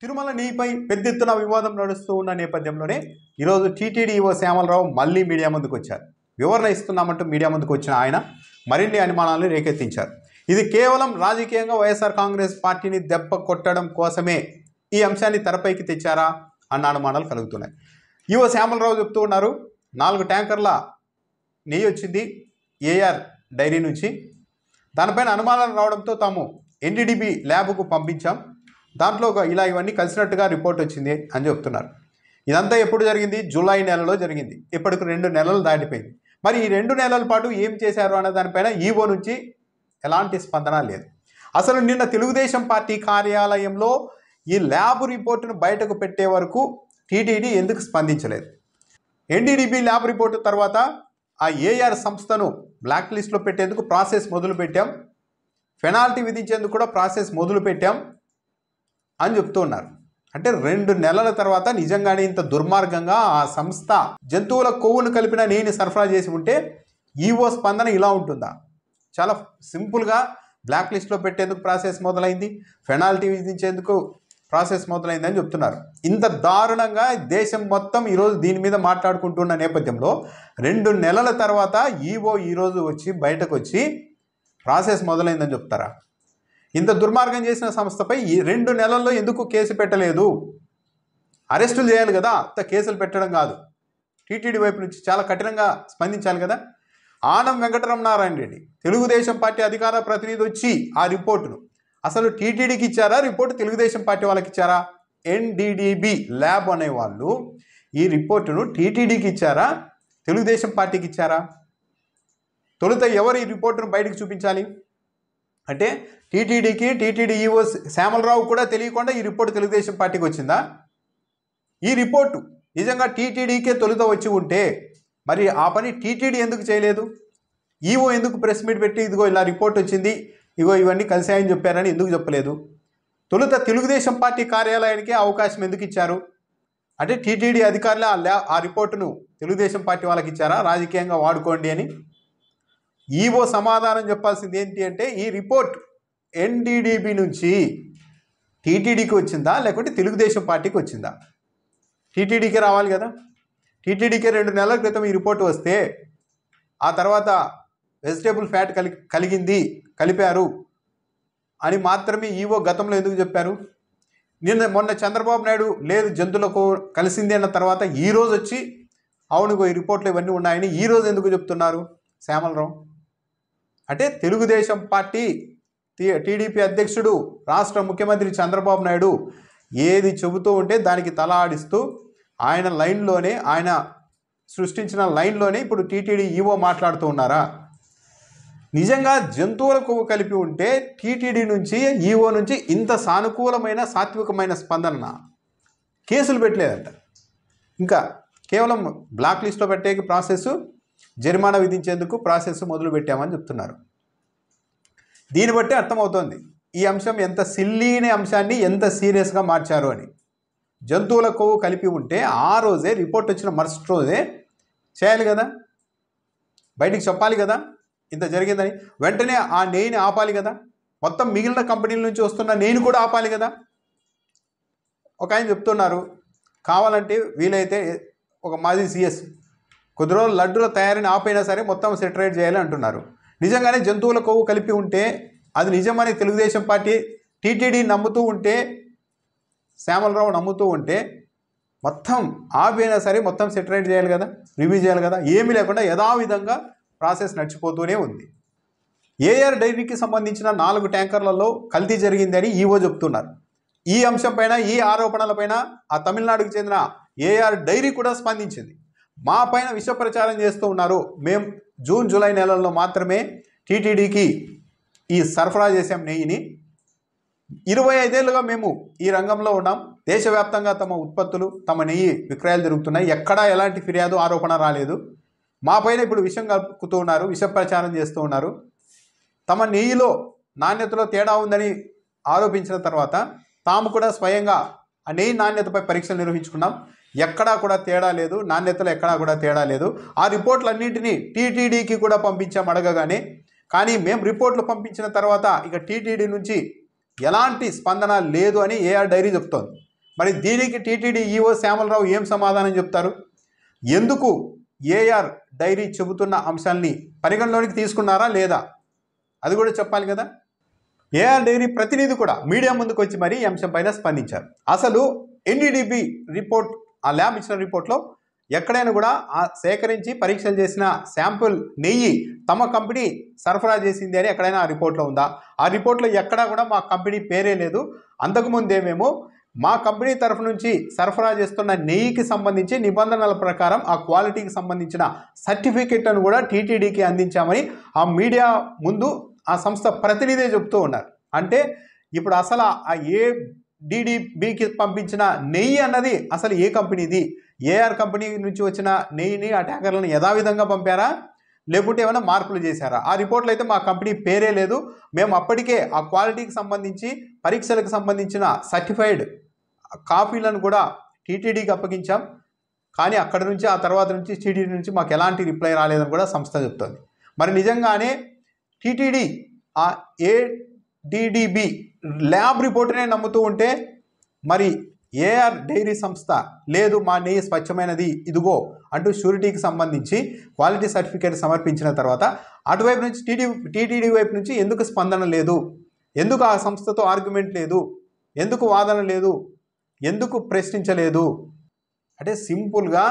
తిరుమల నెయ్యిపై పెద్ద ఎత్తున వివాదం నడుస్తూ ఉన్న నేపథ్యంలోనే ఈరోజు టీటీడీ ఈవో శ్యామలరావు మళ్ళీ మీడియా ముందుకు వచ్చారు. వివరణ ఇస్తున్నామంటూ మీడియా ముందుకు వచ్చిన ఆయన మరిన్ని అనుమానాలను రేకెత్తించారు. ఇది కేవలం రాజకీయంగా వైఎస్ఆర్ కాంగ్రెస్ పార్టీని దెబ్బ కొట్టడం కోసమే ఈ అంశాన్ని తెరపైకి తెచ్చారా అన్న అనుమానాలు కలుగుతున్నాయి. ఈవో శ్యామలరావు చెప్తూ ఉన్నారు, 4 ట్యాంకర్ల నెయ్యి వచ్చింది ఏఆర్ డైరీ నుంచి. దానిపైన అనుమానాలు రావడంతో తాము ఎన్డీడీబీ ల్యాబ్కు పంపించాం. దాంట్లో ఇవన్నీ కలిసినట్టుగా రిపోర్ట్ వచ్చింది అని చెప్తున్నారు. ఇదంతా ఎప్పుడు జరిగింది? జూలై నెలలో జరిగింది. ఇప్పటికి 2 నెలలు దాటిపోయింది. మరి ఈ 2 నెలల పాటు ఏం చేశారు అనే దానిపైన ఈవో నుంచి ఎలాంటి స్పందన లేదు. అసలు నిన్న తెలుగుదేశం పార్టీ కార్యాలయంలో ఈ ల్యాబ్ రిపోర్టును బయటకు పెట్టే వరకు టీటీడీ ఎందుకు స్పందించలేదు? ఎన్డీడీబీ ల్యాబ్ రిపోర్టు తర్వాత ఆ ఏఆర్ సంస్థను బ్లాక్ లిస్ట్లో పెట్టేందుకు ప్రాసెస్ మొదలు పెట్టాం, పెనాల్టీ విధించేందుకు కూడా ప్రాసెస్ మొదలు పెట్టాం అని చెప్తూ ఉన్నారు. అంటే 2 నెలల తర్వాత నిజంగానే ఇంత దుర్మార్గంగా ఆ సంస్థ జంతువుల కొవ్వును కలిపిన నెయ్యిని సరఫరా చేసి ఉంటే ఈవో స్పందన ఇలా ఉంటుందా? చాలా సింపుల్గా బ్లాక్ లిస్ట్లో పెట్టేందుకు ప్రాసెస్ మొదలైంది, పెనాల్టీ విధించేందుకు ప్రాసెస్ మొదలైంది అని చెప్తున్నారు. ఇంత దారుణంగా దేశం మొత్తం ఈరోజు దీని మీద మాట్లాడుకుంటున్న నేపథ్యంలో 2 నెలల తర్వాత ఈవో ఈరోజు బయటకు వచ్చి ప్రాసెస్ మొదలైందని చెప్తారా? ఇంత దుర్మార్గం చేసిన సంస్థపై ఈ 2 నెలల్లో ఎందుకు కేసు పెట్టలేదు? అరెస్టులు చేయాలి కదా, అంత కేసులు పెట్టడం కాదు. టీటీడీ వైపు నుంచి చాలా కఠినంగా స్పందించాలి కదా. ఆనం వెంకటరమణారాయణ రెడ్డి తెలుగుదేశం పార్టీ అధికార ప్రతినిధి వచ్చి ఆ రిపోర్టును అసలు టీటీడీకి ఇచ్చారా, రిపోర్టు తెలుగుదేశం పార్టీ వాళ్ళకి ఇచ్చారా? ఎన్డీడీబీ ల్యాబ్ అనేవాళ్ళు ఈ రిపోర్టును టీటీడీకి ఇచ్చారా, తెలుగుదేశం పార్టీకి ఇచ్చారా? తొలుత ఎవరు ఈ రిపోర్టును బయటకు చూపించాలి? అంటే టీటీడీకి, టీటీడీ ఈవో శ్యామలరావు కూడా తెలియకుండా ఈ రిపోర్టు తెలుగుదేశం పార్టీకి వచ్చిందా? ఈ రిపోర్టు నిజంగా టీటీడీకే తొలుత వచ్చి ఉంటే మరి ఆ పని టీటీడీ ఎందుకు చేయలేదు? ఈవో ఎందుకు ప్రెస్ మీట్ పెట్టి ఇదిగో ఇలా రిపోర్ట్ వచ్చింది, ఇగో ఇవన్నీ కలిసాయని చెప్పారని ఎందుకు చెప్పలేదు? తొలుత తెలుగుదేశం పార్టీ కార్యాలయానికి అవకాశం ఎందుకు ఇచ్చారు? అంటే టీటీడీ అధికారులు ఆ రిపోర్టును తెలుగుదేశం పార్టీ వాళ్ళకి ఇచ్చారా, రాజకీయంగా వాడుకోండి అని? ఈవో సమాధానం చెప్పాల్సింది ఏంటి అంటే ఈ రిపోర్ట్ ఎన్డీడీబీ నుంచి టీటీడీకి వచ్చిందా లేకుంటే తెలుగుదేశం పార్టీకి వచ్చిందా? టీటీడీకే రావాలి కదా. టీటీడీకే 2 నెలల క్రితం ఈ రిపోర్టు వస్తే ఆ తర్వాత వెజిటేబుల్ ఫ్యాట్ కలిపారు అని మాత్రమే ఈవో గతంలో ఎందుకు చెప్పారు? మొన్న చంద్రబాబు నాయుడు లేదు జంతువులకు కలిసింది అన్న తర్వాత ఈరోజు వచ్చి అవును ఈ రిపోర్ట్లు ఇవన్నీ ఉన్నాయని ఈరోజు ఎందుకు చెప్తున్నారు శ్యామలరావు? అంటే తెలుగుదేశం పార్టీ టీడీపీ అధ్యక్షుడు రాష్ట్ర ముఖ్యమంత్రి చంద్రబాబు నాయుడు ఏది చెబుతూ ఉంటే దానికి తల ఆడిస్తూ ఆయన లైన్లోనే, ఆయన సృష్టించిన లైన్లోనే ఇప్పుడు టీటీడీ ఈవో మాట్లాడుతూ ఉన్నారా? నిజంగా జంతువుల కొవ్వు కలిపి ఉంటే టీటీడీ నుంచి, ఈవో నుంచి ఇంత సానుకూలమైన సాత్వికమైన స్పందన, కేసులు పెట్టలేదంట. ఇంకా కేవలం బ్లాక్ లిస్ట్లో పెట్టే ప్రాసెస్, జరిమానా విధించేందుకు ప్రాసెస్ మొదలు పెట్టామని చెప్తున్నారు. దీన్ని బట్టి అర్థమవుతోంది ఈ అంశం ఎంత సిల్లీనే అంశాన్ని ఎంత సీరియస్గా మార్చారు అని. జంతువుల కొవ్వు కలిపి ఉంటే ఆ రోజే రిపోర్ట్ వచ్చిన మరుసటి రోజే చేయాలి కదా, బయటికి చెప్పాలి కదా ఇంత జరిగిందని. వెంటనే ఆ నెయ్యిని ఆపాలి కదా, మొత్తం మిగిలిన కంపెనీల నుంచి వస్తున్న నెయ్యిని కూడా ఆపాలి కదా. ఒక ఆయన చెప్తున్నారు, కావాలంటే వీలైతే ఒక మాజీ సీఎస్ కొద్ది రోజులు లడ్డూల తయారీని ఆపైనా సరే మొత్తం సెటరేట్ చేయాలి అంటున్నారు. నిజంగానే జంతువుల కొవ్వు కలిపి ఉంటే అది నిజమని తెలుగుదేశం పార్టీ టీటీడీ నమ్ముతూ ఉంటే, శ్యామలరావు నమ్ముతూ ఉంటే మొత్తం ఆపైనా సరే మొత్తం సెటరేట్ చేయాలి కదా, రివ్యూ చేయాలి కదా. ఏమీ లేకుండా యథావిధంగా ప్రాసెస్ నడిచిపోతూనే ఉంది. ఏఆర్ డైరీకి సంబంధించిన 4 ట్యాంకర్లలో కల్తీ జరిగిందని ఈవో చెప్తున్నారు. ఈ అంశంపైన, ఈ ఆరోపణలపైన ఆ తమిళనాడుకు చెందిన ఏఆర్ డైరీ కూడా స్పందించింది. మా పైన విష ప్రచారం చేస్తూ ఉన్నారు, మేము జూన్ జూలై నెలల్లో మాత్రమే టీటీడీకి ఈ సరఫరా చేసాం నెయ్యిని, 25 ఏళ్ళుగా మేము ఈ రంగంలో ఉన్నాం, దేశవ్యాప్తంగా తమ ఉత్పత్తులు, తమ నెయ్యి విక్రయాలు జరుగుతున్నాయి, ఎక్కడా ఎలాంటి ఫిర్యాదు ఆరోపణ రాలేదు. మా పైన ఇప్పుడు విషం కలుపుతూ ఉన్నారు, విష ప్రచారం చేస్తూ ఉన్నారు. తమ నెయ్యిలో నాణ్యతలో తేడా ఉందని ఆరోపించిన తర్వాత తాము కూడా స్వయంగా ఆ నెయ్యి నాణ్యతపై పరీక్షలు నిర్వహించుకున్నాం, ఎక్కడా కూడా తేడా లేదు, నాణ్యతలో ఎక్కడా కూడా తేడా లేదు. ఆ రిపోర్ట్లన్నింటినీ టీటీడీకి కూడా పంపించాం అడగగానే. కానీ మేము రిపోర్ట్లు పంపించిన తర్వాత ఇక టీటీడీ నుంచి ఎలాంటి స్పందన లేదు అని ఏఆర్ డైరీ చెప్తోంది. మరి దీనికి టీటీడీ ఈఓ శ్యామలరావు ఏం సమాధానం చెప్తారు? ఎందుకు ఏఆర్ డైరీ చెబుతున్న అంశాల్ని పరిగణలోనికి తీసుకున్నారా లేదా అది కూడా చెప్పాలి కదా. ఏఆర్ డైరీ ప్రతినిధి కూడా మీడియా ముందుకు వచ్చి మరీ ఈ అంశం పైన స్పందించారు. అసలు ఎన్డీడీబీ రిపోర్ట్, ఆ ల్యాబ్ ఇచ్చిన రిపోర్ట్లో ఎక్కడైనా కూడా ఆ సేకరించి పరీక్షలు చేసిన శాంపుల్ నెయ్యి తమ కంపెనీ సరఫరా చేసింది అని ఎక్కడైనా ఆ రిపోర్ట్లో ఉందా? ఆ రిపోర్ట్లో ఎక్కడా కూడా మా కంపెనీ పేరే లేదు. అంతకుముందేమేమో మా కంపెనీ తరఫు నుంచి సరఫరా చేస్తున్న నెయ్యికి సంబంధించి నిబంధనల ప్రకారం ఆ క్వాలిటీకి సంబంధించిన సర్టిఫికెట్ను కూడా టీటీడీకి అందించామని ఆ మీడియా ముందు ఆ సంస్థ ప్రతినిధే చెప్తూ ఉన్నారు. అంటే ఇప్పుడు అసలు ఆ ఏడీడీబీకి పంపించిన నెయ్యి అన్నది అసలు ఏ కంపెనీది? ఏఆర్ కంపెనీ నుంచి వచ్చిన నెయ్యిని ఆ ట్యాంకర్లను యథావిధంగా పంపారా, లేకుంటే ఏమైనా మార్పులు చేశారా? ఆ రిపోర్ట్లో అయితే మా కంపెనీ పేరే లేదు. మేము అప్పటికే ఆ క్వాలిటీకి సంబంధించి పరీక్షలకు సంబంధించిన సర్టిఫైడ్ కాపీలను కూడా టీటీడీకి అప్పగించాం. కానీ అక్కడి నుంచి ఆ తర్వాత నుంచి టీటీడీ నుంచి మాకు ఎలాంటి రిప్లై రాలేదని కూడా సంస్థ చెప్తోంది. మరి నిజంగానే టీటీడీ ఆ ఏడీడీబీ ల్యాబ్ రిపోర్టునే నమ్ముతూ ఉంటే మరి ఏఆర్ డైరీ సంస్థ లేదు మా నెయ్యి స్వచ్ఛమైనది ఇదిగో అంటూ షూరిటీకి సంబంధించి క్వాలిటీ సర్టిఫికేట్ సమర్పించిన తర్వాత అటువైపు నుంచి టీటీడీ వైపు నుంచి ఎందుకు స్పందన లేదు? ఎందుకు ఆ సంస్థతో ఆర్గ్యుమెంట్ లేదు? ఎందుకు వాదన లేదు? ఎందుకు ప్రశ్నించలేదు? అంటే సింపుల్గా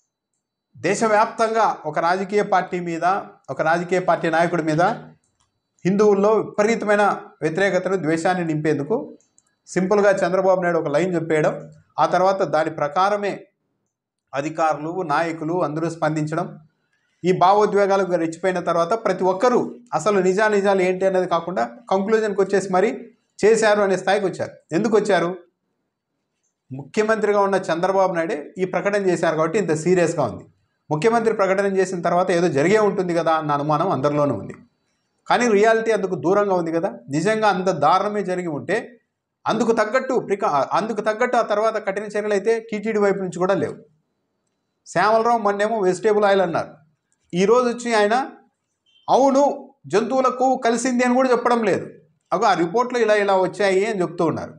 దేశవ్యాప్తంగా ఒక రాజకీయ పార్టీ మీద, ఒక రాజకీయ పార్టీ నాయకుడి మీద హిందువుల్లో విపరీతమైన వ్యతిరేకతను, ద్వేషాన్ని నింపేందుకు సింపుల్గా చంద్రబాబు నాయుడు ఒక లైన్ చెప్పేయడం, ఆ తర్వాత దాని ప్రకారమే అధికారులు, నాయకులు అందరూ స్పందించడం, ఈ భావోద్వేగాలకు రెచ్చిపోయిన తర్వాత ప్రతి ఒక్కరూ అసలు నిజాలు ఏంటి అనేది కాకుండా కంక్లూజన్కి వచ్చేసి మరి చేశారు అనే స్థాయికి వచ్చారు. ఎందుకు వచ్చారు? ముఖ్యమంత్రిగా ఉన్న చంద్రబాబు నాయుడే ఈ ప్రకటన చేశారు కాబట్టి ఇంత సీరియస్గా ఉంది. ముఖ్యమంత్రి ప్రకటన చేసిన తర్వాత ఏదో జరిగే ఉంటుంది కదా అన్న అనుమానం అందరిలోనూ ఉంది. కానీ రియాలిటీ అందుకు దూరంగా ఉంది కదా. నిజంగా అంత దారుణమే జరిగి ఉంటే అందుకు తగ్గట్టు ఆ తర్వాత కఠిన చర్యలు అయితే టీటీడీ వైపు నుంచి కూడా లేవు. శ్యామలరావు మొన్నేమో వెజిటేబుల్ ఆయిల్ అన్నారు. ఈరోజు వచ్చి ఆయన అవును జంతువులకు కలిసింది అని కూడా చెప్పడం లేదు. ఆ రిపోర్ట్లో ఇలా వచ్చాయి అని చెప్తూ ఉన్నారు.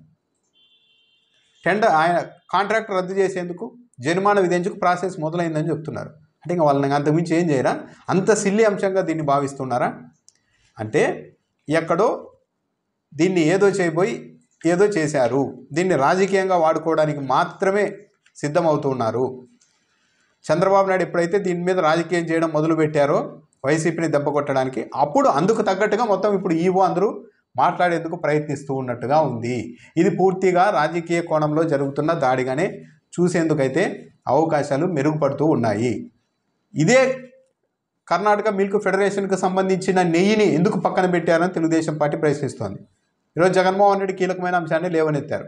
ఆయన కాంట్రాక్ట్ రద్దు చేసేందుకు, జరిమానా విధించుకు ప్రాసెస్ మొదలైందని చెప్తున్నారు. అంటే ఇంకా వాళ్ళని అంతకుమించి ఏం చేయరా? అంత సిల్లి అంశంగా దీన్ని భావిస్తున్నారా? అంటే ఎక్కడో దీన్ని ఏదో చేయబోయి ఏదో చేశారు. దీన్ని రాజకీయంగా వాడుకోవడానికి మాత్రమే సిద్ధమవుతున్నారు. చంద్రబాబు నాయుడు ఎప్పుడైతే దీని మీద రాజకీయం చేయడం మొదలుపెట్టారో వైసీపీని దెబ్బ కొట్టడానికి, అప్పుడు అందుకు తగ్గట్టుగా మొత్తం ఇప్పుడు ఈవో అందరూ మాట్లాడేందుకు ప్రయత్నిస్తూ ఉన్నట్టుగా ఉంది. ఇది పూర్తిగా రాజకీయ కోణంలో జరుగుతున్న దాడిగానే చూసేందుకైతే అవకాశాలు మెరుగుపడుతూ ఉన్నాయి. ఇదే కర్ణాటక మిల్క్ ఫెడరేషన్కి సంబంధించిన నెయ్యిని ఎందుకు పక్కన పెట్టారని తెలుగుదేశం పార్టీ ప్రశ్నిస్తోంది. ఈరోజు జగన్మోహన్ రెడ్డి కీలకమైన అంశాన్ని లేవనెత్తారు.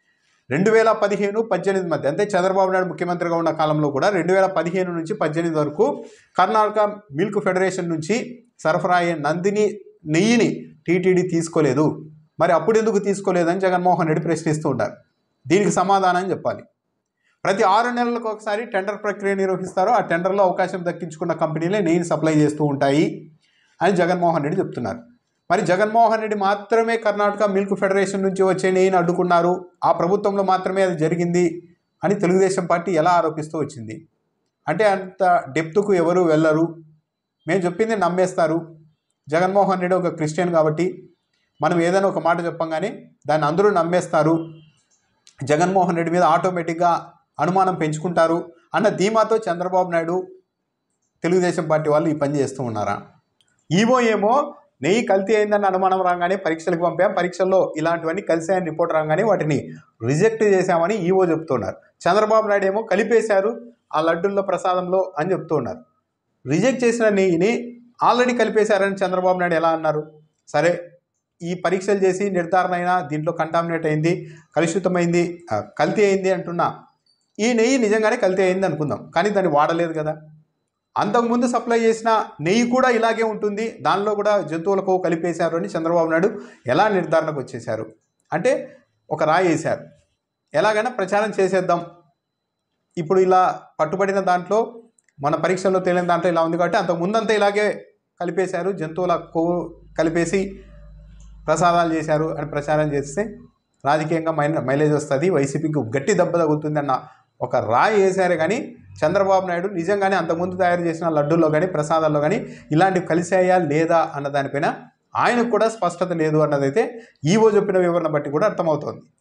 2015-18 మధ్య, అంటే చంద్రబాబు నాయుడు ముఖ్యమంత్రిగా ఉన్న కాలంలో కూడా 2015 నుంచి 18 వరకు కర్ణాటక మిల్క్ ఫెడరేషన్ నుంచి సరఫరా అయ్యే నందిని నెయ్యిని టీటీడీ తీసుకోలేదు. మరి అప్పుడు ఎందుకు తీసుకోలేదని జగన్మోహన్ రెడ్డి ప్రశ్నిస్తూ ఉంటారు. దీనికి సమాధానం చెప్పాలి. ప్రతి 6 నెలలకు ఒకసారి టెండర్ ప్రక్రియ నిర్వహిస్తారో ఆ టెండర్లో అవకాశం దక్కించుకున్న కంపెనీలే నెయ్యిని సప్లై చేస్తూ ఉంటాయి అని జగన్మోహన్ రెడ్డి చెప్తున్నారు. మరి జగన్మోహన్ రెడ్డి మాత్రమే కర్ణాటక మిల్క్ ఫెడరేషన్ నుంచి వచ్చే నెయ్యిని అడ్డుకున్నారు, ఆ ప్రభుత్వంలో మాత్రమే అది జరిగింది అని తెలుగుదేశం పార్టీ ఎలా ఆరోపిస్తూ వచ్చింది? అంటే అంత డెప్త్కు ఎవరు వెళ్ళరు, మేము చెప్పింది నమ్మేస్తారు. జగన్మోహన్ రెడ్డి ఒక క్రిస్టియన్ కాబట్టి మనం ఏదైనా ఒక మాట చెప్పంగానే దాన్ని అందరూ నమ్మేస్తారు, జగన్మోహన్ రెడ్డి మీద ఆటోమేటిక్గా అనుమానం పెంచుకుంటారు అన్న ధీమాతో చంద్రబాబు నాయుడు, తెలుగుదేశం పార్టీ వాళ్ళు ఈ పని చేస్తూ ఉన్నారా? ఏమో నెయ్యి కల్తీ అయిందన్న అనుమానం రాగానే పరీక్షలకు పంపాం, పరీక్షల్లో ఇలాంటివన్నీ కలిసాయని రిపోర్ట్ రాగానే వాటిని రిజెక్ట్ చేశామని ఈవో చెప్తున్నారు. చంద్రబాబు నాయుడు ఏమో కలిపేశారు ఆ లడ్డుల్లో ప్రసాదంలో అని చెప్తూ ఉన్నారు. రిజెక్ట్ చేసిన నెయ్యిని ఆల్రెడీ కలిపేశారని చంద్రబాబు నాయుడు ఎలా అన్నారు? సరే, ఈ పరీక్షలు చేసి నిర్ధారణ అయినా దీంట్లో కంటామినేట్ అయింది, కలుషితమైంది, కల్తీ అయింది అంటున్నా ఈ నెయ్యి నిజంగానే కల్తీ అయింది అనుకుందాం, కానీ దాన్ని వాడలేదు కదా. అంతకుముందు సప్లై చేసిన నెయ్యి కూడా ఇలాగే ఉంటుంది, దానిలో కూడా జంతువులకు కలిపేశారు అని చంద్రబాబు నాయుడు ఎలా నిర్ధారణకు వచ్చేశారు? అంటే ఒక రాయి వేశారు, ఎలాగైనా ప్రచారం చేసేద్దాం, ఇప్పుడు ఇలా పట్టుబడిన దాంట్లో మన పరీక్షల్లో తేలిన దాంట్లో ఇలా ఉంది కాబట్టి అంతకుముందంతా ఇలాగే కలిపేశారు, జంతువుల కొవ్వు కలిపేసి ప్రసాదాలు చేశారు అని ప్రచారం చేస్తే రాజకీయంగా మైలేజ్ వస్తుంది, వైసీపీకి గట్టి దెబ్బ తగులుతుంది అన్న ఒక రాయి వేశారు. కానీ చంద్రబాబు నాయుడు నిజంగానే అంతకుముందు తయారు చేసిన లడ్డూల్లో కానీ ప్రసాదాల్లో కానీ ఇలాంటివి కలిసాయా లేదా అన్న దానిపైన ఆయనకు కూడా స్పష్టత లేదు అన్నదైతే ఈవో చెప్పిన వివరణ బట్టి కూడా అర్థమవుతోంది.